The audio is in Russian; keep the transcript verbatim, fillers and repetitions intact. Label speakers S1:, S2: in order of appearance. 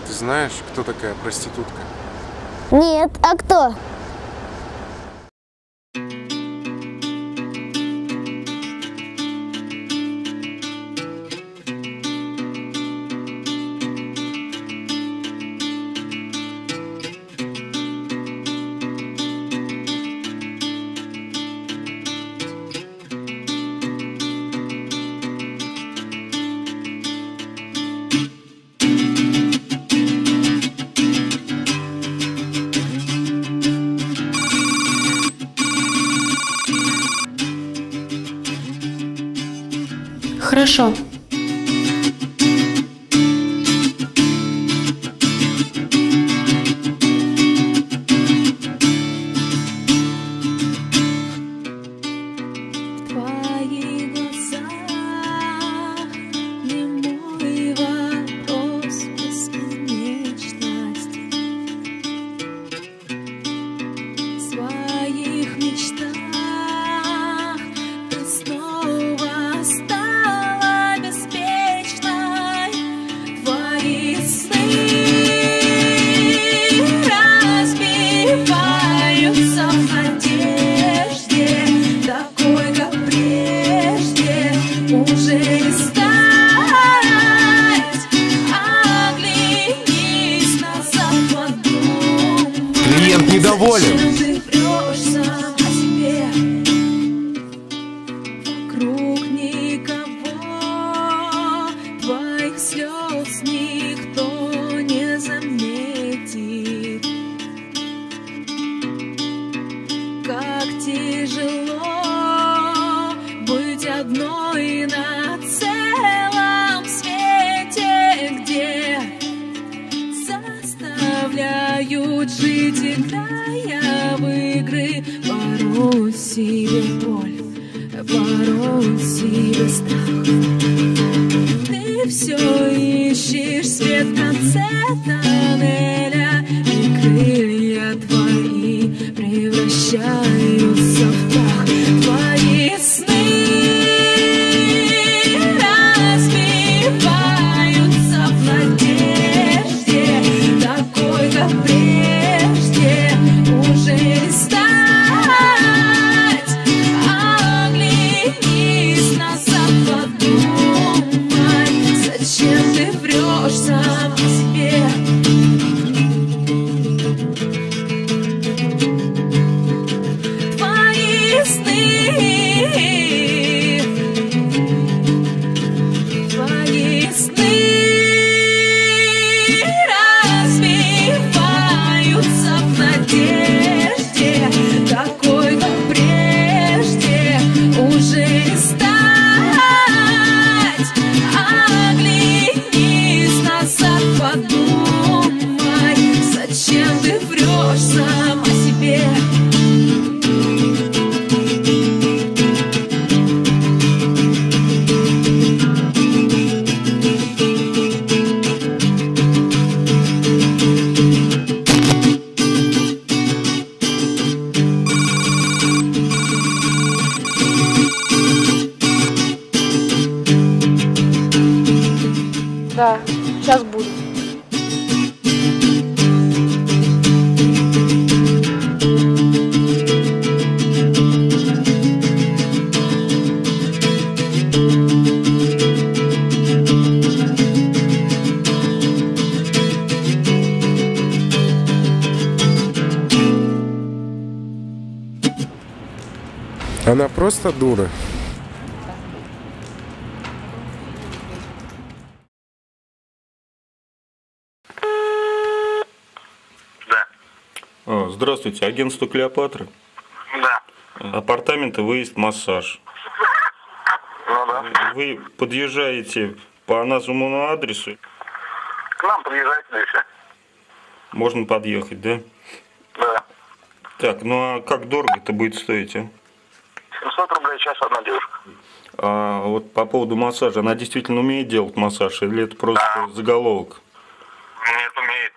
S1: ты знаешь, кто такая проститутка?
S2: Нет, а кто?
S3: Хорошо.
S1: Клиент недоволен.
S4: Вокруг никого, твоих слез никто не заметит. Как тяжело быть одной на целом свете, где заставляют жить, играя в игры, порой себе боль, порой себе страх. Ты все ищешь свет в конце тоннеля, и крылья твои превращаются в прах. Твои сны разбиваются в надежде, такой, как прежде, уже не стать. Оглянись назад, подумай, зачем ты врешь сам о себе. Твои сны, твои сны разбиваются в надежде, такой, как прежде, уже не стать. Оглянись назад, подумай, зачем ты врешь сам о себе.
S3: Да, сейчас буду.
S1: Она просто дура.
S5: А, здравствуйте, агентство Клеопатра.
S6: Да.
S5: Апартаменты, выезд, массаж.
S6: Ну да.
S5: Вы подъезжаете по названному адресу.
S6: К нам подъезжайте, да и все.
S5: Можно подъехать, да?
S6: Да.
S5: Так, ну а как дорого это будет стоить, а?
S6: семьсот рублей в час одна девушка.
S5: А вот по поводу массажа, она действительно умеет делать массаж или это просто
S6: Да.
S5: заголовок?
S6: Нет, умеет.